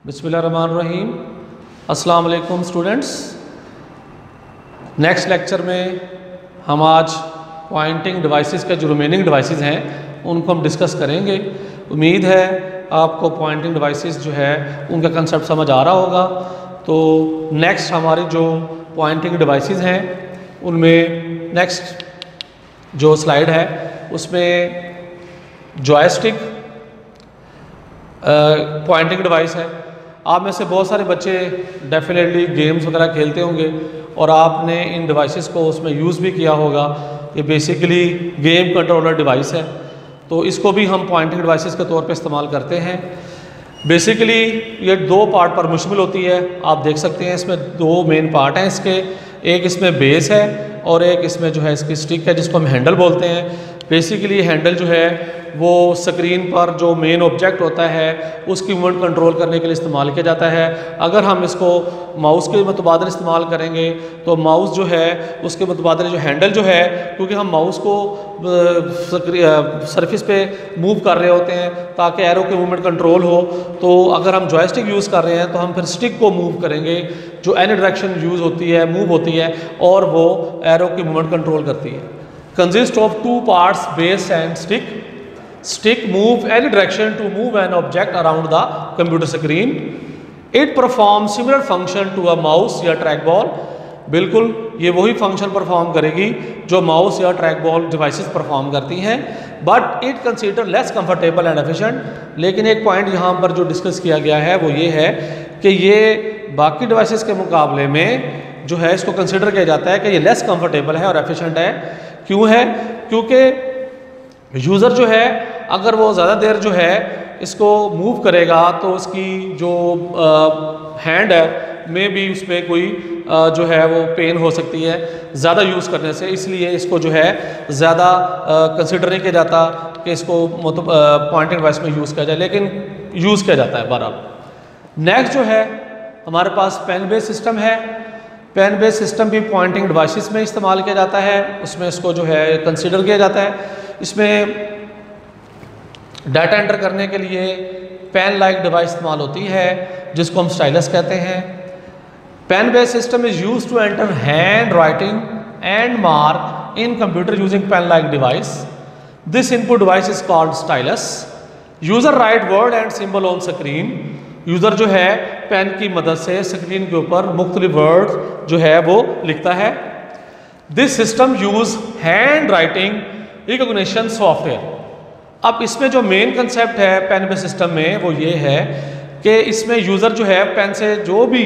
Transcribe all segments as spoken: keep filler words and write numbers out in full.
बिस्मिल्लाहिर्रहमानिर्रहीम। अस्सलाम वालेकुम स्टूडेंट्स। नेक्स्ट लेक्चर में हम आज पॉइंटिंग डिवाइसेस के जो रिमेनिंग डिवाइसेस हैं उनको हम डिस्कस करेंगे। उम्मीद है आपको पॉइंटिंग डिवाइसेस जो है उनका कंसेप्ट समझ आ रहा होगा। तो नेक्स्ट हमारी जो पॉइंटिंग डिवाइसेस हैं उनमें नेक्स्ट जो स्लाइड है उसमें जॉयस्टिक पॉइंटिंग डिवाइस है। आप में से बहुत सारे बच्चे डेफिनेटली गेम्स वगैरह खेलते होंगे और आपने इन डिवाइसेस को उसमें यूज़ भी किया होगा। ये बेसिकली गेम कंट्रोलर डिवाइस है, तो इसको भी हम पॉइंटिंग डिवाइसेस के तौर पे इस्तेमाल करते हैं। बेसिकली ये दो पार्ट पर मुश्तमिल होती है। आप देख सकते हैं इसमें दो मेन पार्ट हैं इसके, एक इसमें बेस है और एक इसमें जो है इसकी स्टिक है जिसको हम हैंडल बोलते हैं। बेसिकली हैंडल जो है वो स्क्रीन पर जो मेन ऑब्जेक्ट होता है उसकी मूवमेंट कंट्रोल करने के लिए इस्तेमाल किया जाता है। अगर हम इसको माउस के मुतबादल इस्तेमाल करेंगे तो माउस जो है उसके मुतबादल जो हैंडल जो है, क्योंकि हम माउस को सरफेस पे मूव कर रहे होते हैं ताकि एरो की मूवमेंट कंट्रोल हो, तो अगर हम जॉयस्टिक यूज़ कर रहे हैं तो हम फिर स्टिक को मूव करेंगे जो एनी डायरेक्शन यूज़ होती है मूव होती है और वो एरो की मूवमेंट कंट्रोल करती है। Consist of two parts, base and stick. Stick move any direction to move an object around the computer screen. It performs similar function to a mouse या trackball. बिल्कुल ये वही फंक्शन परफॉर्म करेगी जो mouse या trackball devices perform करती हैं, but it consider less comfortable and efficient. लेकिन एक पॉइंट यहाँ पर जो डिस्कस किया गया है वो ये है कि ये बाकी डिवाइसेस के मुकाबले में जो है इसको कंसिडर किया जाता है कि ये लेस कंफर्टेबल है और एफिशिएंट है। क्यों है? क्योंकि यूज़र जो है अगर वो ज़्यादा देर जो है इसको मूव करेगा तो उसकी जो हैंड है में भी उस पर कोई आ, जो है वो पेन हो सकती है ज़्यादा यूज़ करने से। इसलिए इसको जो है ज़्यादा कंसिडर नहीं किया जाता कि इसको मतलब पॉइंटिंग डिवाइस में यूज़ किया जाए, लेकिन यूज़ किया जाता है बहरहाल। नेक्स्ट जो है हमारे पास पेन बेस सिस्टम है। पेन बेस सिस्टम भी पॉइंटिंग डिवाइसेस में इस्तेमाल किया जाता है, उसमें इसको जो है कंसिडर किया जाता है। इसमें डाटा एंटर करने के लिए पेन लाइक डिवाइस इस्तेमाल होती है जिसको हम स्टाइलस कहते हैं। Pen base system is used to enter hand writing and mark in computer using pen like device. This input device is called stylus. User write word and symbol on screen. User जो है pen की मदद से screen के ऊपर मुख्तलिफ word जो है वो लिखता है। This system use hand writing recognition software. अब इसमें जो मेन कंसेप्ट है पेन बेस सिस्टम में वो ये है कि इसमें यूज़र जो है पेन से जो भी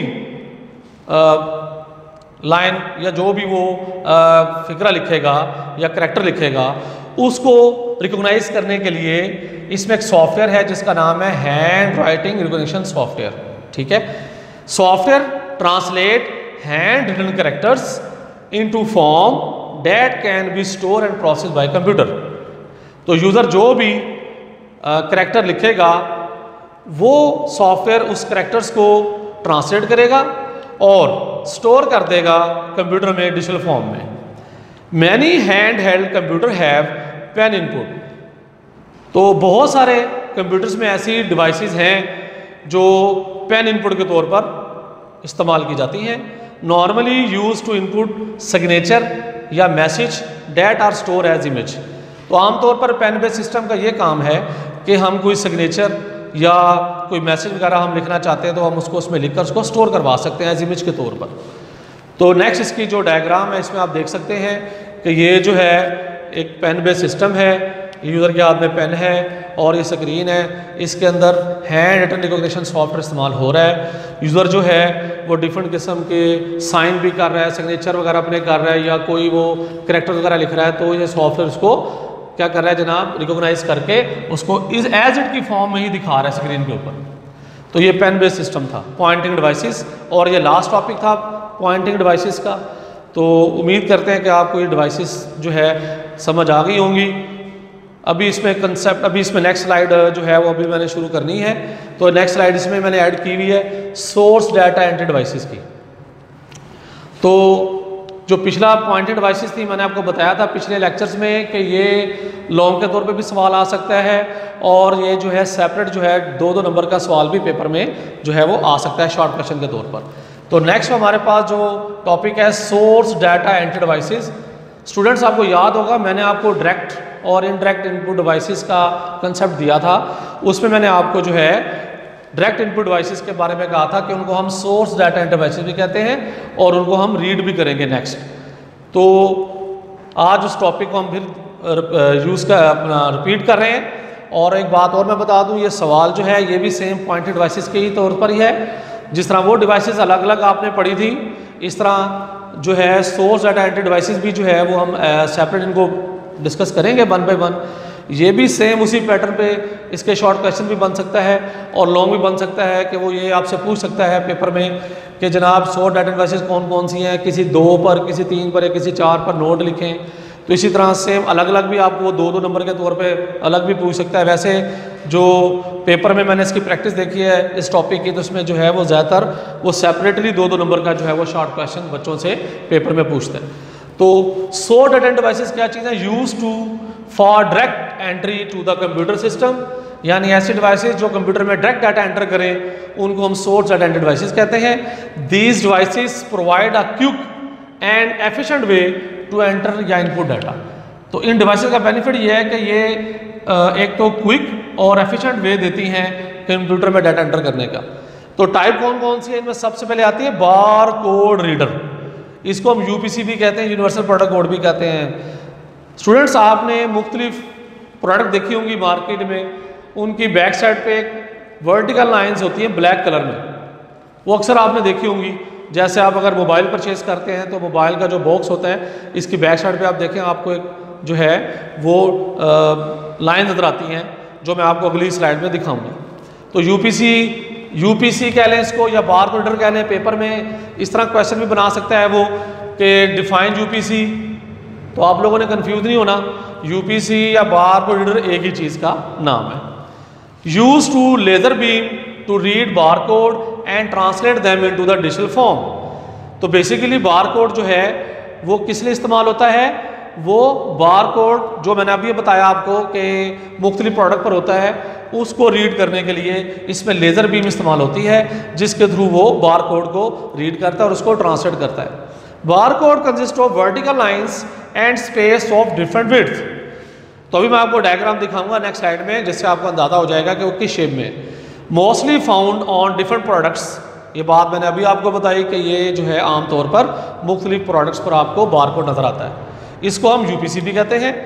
लाइन या जो भी वो फिक्रा लिखेगा या करैक्टर लिखेगा उसको रिकॉग्नाइज करने के लिए इसमें एक सॉफ्टवेयर है जिसका नाम है हैंड राइटिंग रिकॉग्निशन सॉफ्टवेयर। ठीक है, software translate hand written characters into form that can be store and process by computer. तो यूज़र जो भी करैक्टर लिखेगा वो सॉफ्टवेयर उस करैक्टर्स को ट्रांसलेट करेगा और स्टोर कर देगा कंप्यूटर में डिजिटल फॉर्म में। Many hand held computer have pen input. तो बहुत सारे कंप्यूटर्स में ऐसी डिवाइसेस हैं जो पेन इनपुट के तौर पर इस्तेमाल की जाती हैं। Normally use to input signature या message that are store as image. तो आमतौर पर पेन बेस सिस्टम का ये काम है कि हम कोई सिग्नेचर या कोई मैसेज वगैरह हम लिखना चाहते हैं तो हम उसको उसमें लिखकर उसको स्टोर करवा सकते हैं एज इमेज के तौर पर। तो नेक्स्ट इसकी जो डायग्राम है इसमें आप देख सकते हैं कि ये जो है एक पेन बेस सिस्टम है। यूज़र के हाथ में पेन है और ये स्क्रीन है, इसके अंदर हैंड रिटन रिकॉग्निशन सॉफ्टवेयर इस्तेमाल हो रहा है। यूज़र जो है वो डिफरेंट किस्म के साइन भी कर रहा है, सिग्नेचर वगैरह अपने कर रहा है या कोई वो करैक्टर वगैरह लिख रहा है, तो ये सॉफ्टवेयर उसको क्या कर रहा है जनाब, रिकॉग्नाइज करके उसको इस एज इट की फॉर्म में ही दिखा रहा है स्क्रीन के ऊपर। तो ये पेन बेस सिस्टम था पॉइंटिंग डिवाइसेस, और ये लास्ट टॉपिक था पॉइंटिंग डिवाइसेस का। तो उम्मीद करते हैं कि आपको ये डिवाइसेस जो है समझ आ गई होंगी। अभी इसमें कंसेप्ट अभी इसमें नेक्स्ट स्लाइड जो है वो अभी मैंने शुरू करनी है। तो नेक्स्ट स्लाइड इसमें मैंने ऐड की हुई है सोर्स डाटा एंट्री डिवाइसेस की। तो जो पिछला पॉइंटेड डिवाइसेस थी मैंने आपको बताया था पिछले लेक्चर्स में कि ये लॉन्ग के तौर पे भी सवाल आ सकता है और ये जो है सेपरेट जो है दो दो नंबर का सवाल भी पेपर में जो है वो आ सकता है शॉर्ट क्वेश्चन के तौर पर। तो नेक्स्ट हमारे पास जो टॉपिक है source data entry devices. Students आपको याद होगा मैंने आपको डायरेक्ट और इनडायरेक्ट इनपुट डिवाइसेस का कंसेप्ट दिया था, उसमें मैंने आपको जो है डायरेक्ट इनपुट डिवाइसेस के बारे में कहा था कि उनको हम सोर्स डाटा एंट्री डिवाइसेस भी कहते हैं और उनको हम रीड भी करेंगे नेक्स्ट। तो आज उस टॉपिक को हम फिर यूज़ का अपना रिपीट कर रहे हैं। और एक बात और मैं बता दूं, ये सवाल जो है ये भी सेम पॉइंटेड डिवाइसेस के ही तौर पर ही है। जिस तरह वो डिवाइसेस अलग अलग आपने पढ़ी थी, इस तरह जो है सोर्स डाटा एंट्री डिवाइसेस भी जो है वो हम सेपरेट इनको डिस्कस करेंगे वन बाय वन। ये भी सेम उसी पैटर्न पे इसके शॉर्ट क्वेश्चन भी बन सकता है और लॉन्ग भी बन सकता है कि वो ये आपसे पूछ सकता है पेपर में कि जनाब सोर्स डाटा डिवाइसेस कौन कौन सी हैं, किसी दो पर, किसी तीन पर या किसी चार पर नोट लिखें। तो इसी तरह सेम अलग अलग भी आपको दो दो नंबर के तौर पे अलग भी पूछ सकता है। वैसे जो पेपर में मैंने इसकी प्रैक्टिस देखी है इस टॉपिक की, तो उसमें जो है वो ज़्यादातर वो सेपरेटली दो दो नंबर का जो है वो शॉर्ट क्वेश्चन बच्चों से पेपर में पूछते हैं। तो सोर्स डाटा डिवाइसेस क्या चीज़ है? Use to for direct entry to the computer system, यानी ऐसे डिवाइसेस जो कंप्यूटर में डायरेक्ट डाटा एंटर करें उनको हम सोर्स डाटा एंट्री डिवाइसेस कहते हैं। These devices provide a quick and efficient way to enter या इनपुट डाटा। तो इन डिवाइसेस का बेनिफिट ये है कि ये एक तो क्विक और एफिशिएंट वे देती हैं कंप्यूटर में डाटा एंटर करने का। तो टाइप कौन कौन सी है इनमें? सबसे पहले आती है बार कोड रीडर, इसको हम यूपीसी भी कहते हैं, यूनिवर्सल प्रोडक्ट कोड भी कहते हैं। स्टूडेंट्स आपने मुख्तलिफ प्रोडक्ट देखी होंगी मार्केट में, उनकी बैक साइड पे एक वर्टिकल लाइंस होती हैं ब्लैक कलर में, वो अक्सर आपने देखी होंगी। जैसे आप अगर मोबाइल परचेज करते हैं तो मोबाइल का जो बॉक्स होता है इसकी बैक साइड पे आप देखें आपको एक जो है वो लाइन नजर आती हैं, जो मैं आपको अगली स्लाइड में दिखाऊंगा। तो यूपीसी यूपीसी कह लें इसको या बार कोड रीडर कह लें, पेपर में इस तरह क्वेश्चन भी बना सकता है वो कि डिफाइन यूपीसी। तो आप लोगों ने कंफ्यूज नहीं होना, यूपीसी या बार कोड रीडर एक ही चीज़ का नाम है। Use to laser beam to read bar code and translate them into the digital form. तो बेसिकली बार कोड जो है वो किस लिए इस्तेमाल होता है? वो बार कोड जो मैंने अभी बताया आपको कि मुख्तलिफ प्रोडक्ट पर होता है, उसको रीड करने के लिए इसमें लेज़र बीम इस्तेमाल होती है, जिसके थ्रू वो बार कोड को रीड करता है और उसको ट्रांसलेट करता है। Bar code consist of vertical lines and space of different width. तो अभी मैं आपको डायग्राम दिखाऊंगा नेक्स्ट स्लाइड में, जिससे आपको अंदाजा हो जाएगा कि वो किस शेप में। Mostly found on different products, ये बात मैंने अभी आपको बताई कि ये जो है आमतौर पर मुख्तलिफ प्रोडक्ट्स पर आपको बार कोड नजर आता है। इसको हम यूपीसी भी कहते हैं।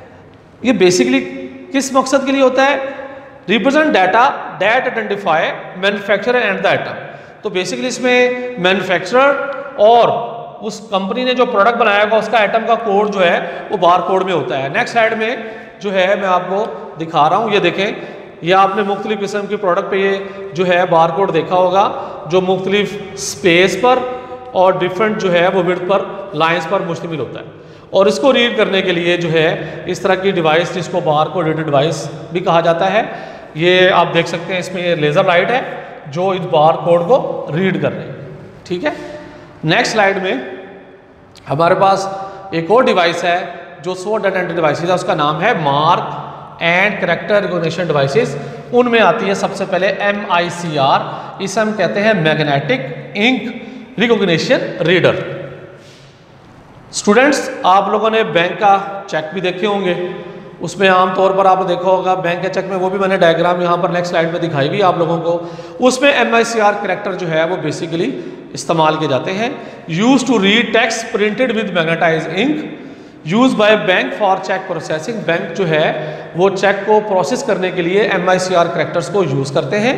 ये बेसिकली किस मकसद के लिए होता है? Represent data that identify manufacturer and the item. तो बेसिकली इसमें मैन्युफैक्चरर और उस कंपनी ने जो प्रोडक्ट बनाया होगा उसका आइटम का कोड जो है वो बार कोड में होता है। नेक्स्ट स्लाइड में जो है मैं आपको दिखा रहा हूँ, ये देखें, ये आपने मुख्तलिफ किस्म की प्रोडक्ट पे ये जो है बार कोड देखा होगा, जो मुख्तलिफ स्पेस पर और डिफरेंट जो है वो विड्थ पर लाइंस पर मुश्तमिल होता है। और इसको रीड करने के लिए जो है इस तरह की डिवाइस, जिसको बार कोड रीडर डिवाइस भी कहा जाता है, ये आप देख सकते हैं इसमें ये लेज़र लाइट है जो इस बार कोड को रीड कर रही है। ठीक है, नेक्स्ट स्लाइड में हमारे पास एक और डिवाइस है जो सोर्स डाटा एंट्री डिवाइसेस है, उसका नाम है mark and character recognition devices. उनमें आती है सबसे पहले एम आई सी आर, इसे हम कहते हैं magnetic ink recognition reader. Students आप लोगों ने बैंक का चेक भी देखे होंगे, उसमें आमतौर पर आपने देखा होगा बैंक के चेक में, वो भी मैंने डायग्राम यहाँ पर नेक्स्ट स्लाइड में दिखाई हुई आप लोगों को। उसमें M I C R character जो है वो बेसिकली इस्तेमाल किए जाते हैं। Use to read text printed with magnetize ink, use by bank for cheque processing. Bank जो है वो चेक को प्रोसेस करने के लिए M I C R characters को यूज करते हैं।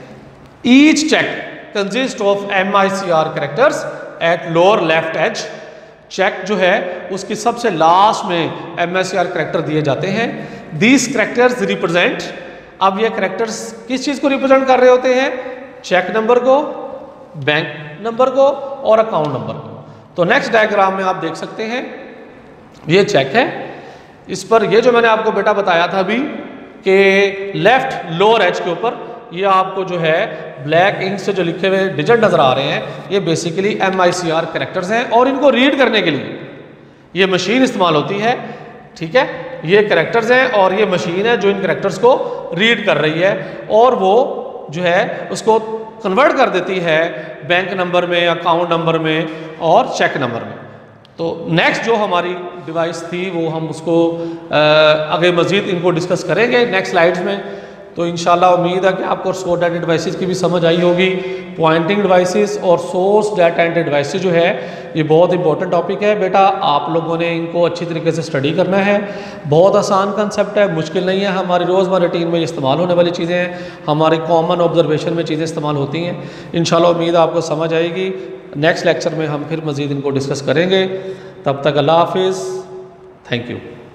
Each cheque consist of M I C R characters at lower left edge. Cheque जो है उसकी सबसे लास्ट में M I C R character दिए जाते हैं। दीज कैरेक्टर्स रिप्रेजेंट, अब ये कैरेक्टर्स किस चीज़ को रिप्रेजेंट कर रहे होते हैं? चेक नंबर को, बैंक नंबर को और अकाउंट नंबर को। तो नेक्स्ट डायग्राम में आप देख सकते हैं ये चेक है, इस पर ये जो मैंने आपको बेटा बताया था अभी कि लेफ्ट लोअर एज के ऊपर ये आपको जो है ब्लैक इंक से जो लिखे हुए डिजिट नज़र आ रहे हैं, ये basically M I C R characters हैं और इनको रीड करने के लिए ये मशीन इस्तेमाल होती है। ठीक है, ये कैरेक्टर्स हैं और ये मशीन है जो इन कैरेक्टर्स को रीड कर रही है और वो जो है उसको कन्वर्ट कर देती है बैंक नंबर में, अकाउंट नंबर में और चेक नंबर में। तो नेक्स्ट जो हमारी डिवाइस थी वो हम उसको आगे मज़ीद इनको डिस्कस करेंगे नेक्स्ट स्लाइड्स में। तो इंशाल्लाह उम्मीद है कि आपको सोर्स डाटा डिवाइसेस की भी समझ आई होगी। पॉइंटिंग डिवाइसेस और सोर्स डाटा एंट्री डिवाइसेस जो है ये बहुत इंपॉर्टेंट टॉपिक है बेटा, आप लोगों ने इनको अच्छी तरीके से स्टडी करना है। बहुत आसान कंसेप्ट है, मुश्किल नहीं है, हमारी रोज़मर्रा रूटीन में इस्तेमाल होने वाली चीज़ें हैं, हमारी कॉमन ऑब्जर्वेशन में चीज़ें इस्तेमाल होती हैं। इंशाल्लाह उम्मीद है आपको समझ आएगी। नेक्स्ट लेक्चर में हम फिर मज़ीद इनको डिस्कस करेंगे। तब तक अल्लाह हाफिज़, थैंक यू।